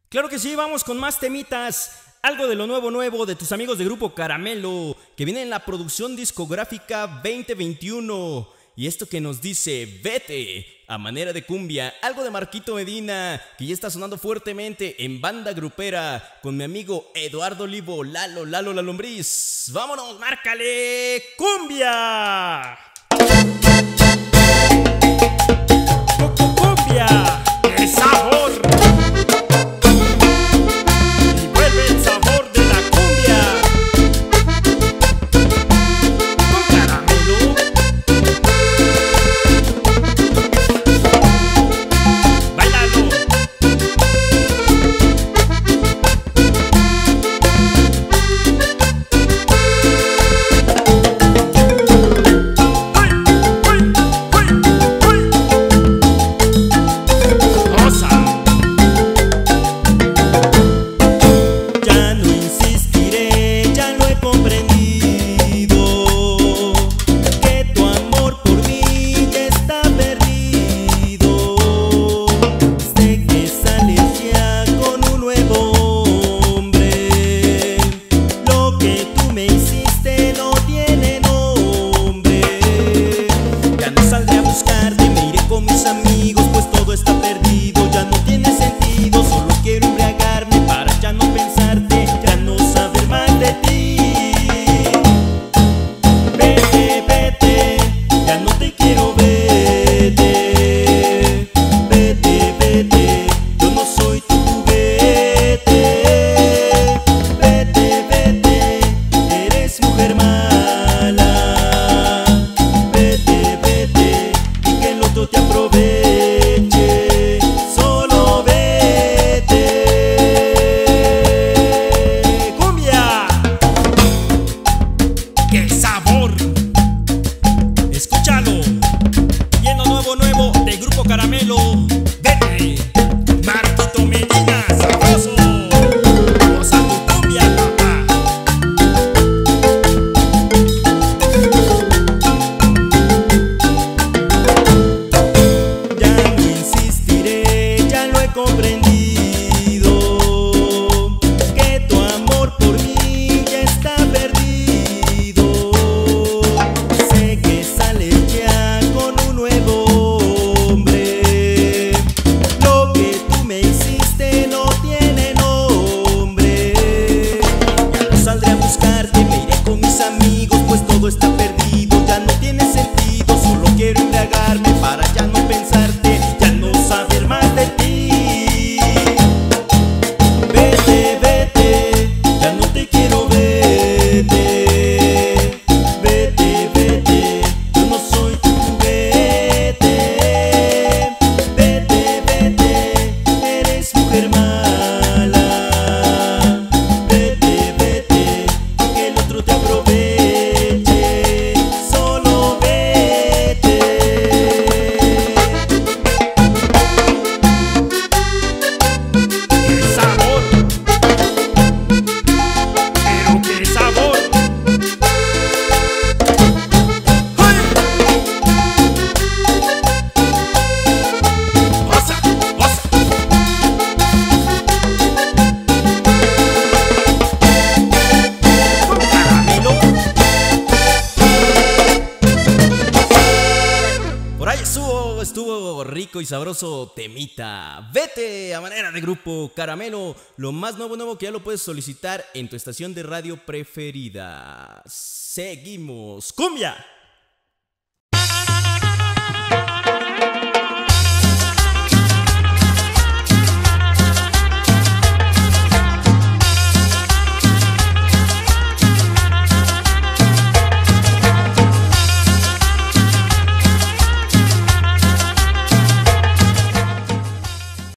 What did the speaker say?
Claro que sí, vamos con más temitas. Algo de lo nuevo de tus amigos de Grupo Caramelo, que viene en la producción discográfica 2021. Y esto que nos dice Vete, a manera de cumbia. Algo de Marquito Medina, que ya está sonando fuertemente en Banda Grupera, con mi amigo Eduardo Olivo, Lalo la Lombriz. ¡Vámonos, márcale! ¡Cumbia! ¡Cumbia! ¡Qué sabor! Caramelo, vete, Marquito Medina, sabroso, vamos a tu cumbia, papá. Ya no insistiré, ya lo he comprendido, que tu amor por mí ya está perdido. Sé que sales ya con un nuevo. Todo está perdido, ya no tiene sentido. Solo quiero embriagarme para ya no pensarte, ya no saber más de ti. Vete, vete, ya no te quiero, vete. Vete, vete, yo no soy tu juguete. Vete, vete, eres mujer mala. Vete, vete, que el otro te aproveche. Estuvo rico y sabroso temita. Vete, a manera de Grupo Caramelo, lo más nuevo que ya lo puedes solicitar en tu estación de radio preferida. Seguimos. ¡Cumbia!